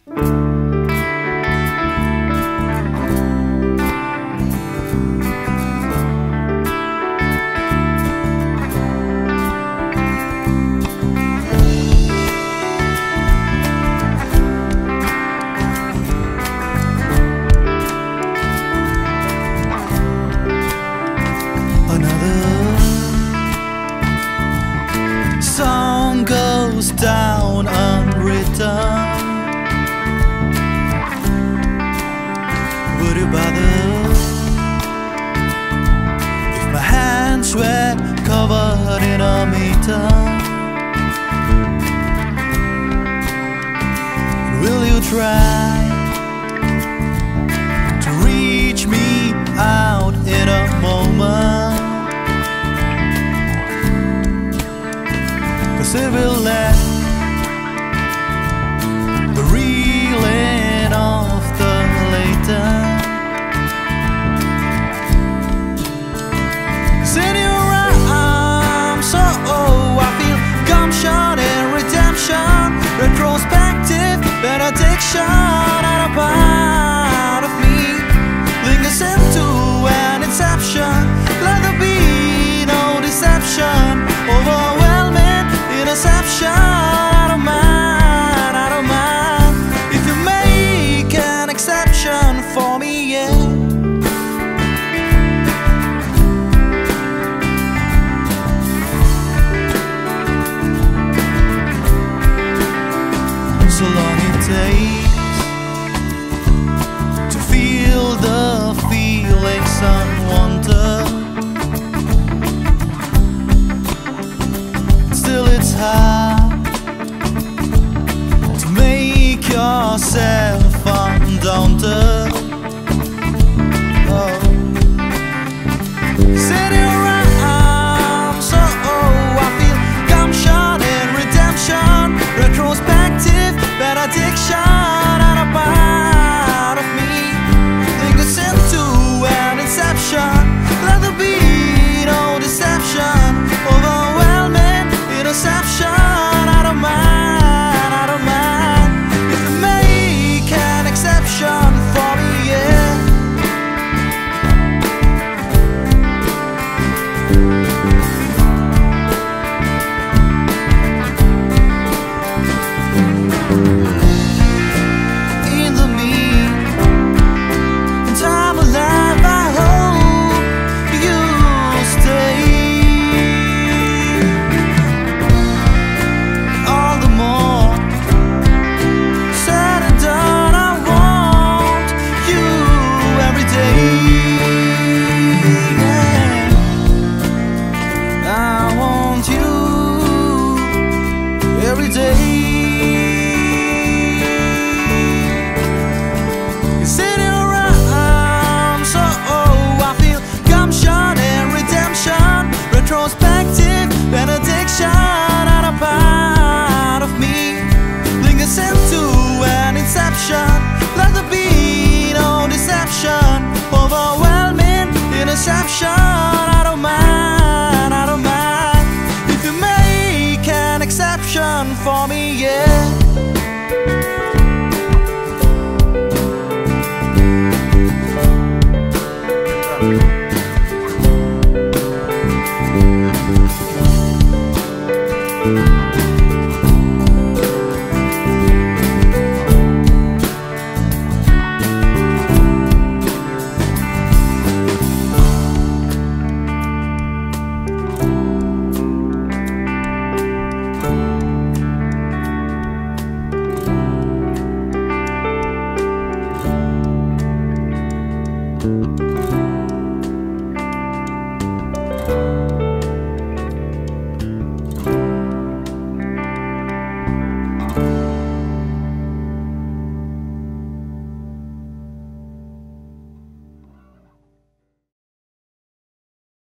Down unwritten. Would you bother if my hands were covered in a meter? Will you try to reach me out in a moment? 'Cause it will let the reeling of the later. 'Cause in your arms, oh, I feel gumption and redemption, retrospective, benediction, and a part of me lingers into an inception. Let there be no deception, overwhelming interception. I don't mind, I don't mind if you make an exception for me, yeah. So long it takes to feel the feelings unwanted. Still it's hard to make yourself undaunted. Oh. Sit your arms, oh, I feel gumption and redemption, retrospective, benediction, and a part of me lingers into an inception. Let there be no deception, overwhelming interception. I don't mind, I don't mind if you make an exception for me, yeah. In the meantime alive, I hope you stay. All the more said and done, I want you every day. Yeah. I want you every day. It's in your arms, oh, I feel gumption and redemption, retrospective, benediction, and a part of me lingers into an inception. Let there be no deception, overwhelming interception. I don't mind, I don't mind if you make an exception for me, yeah.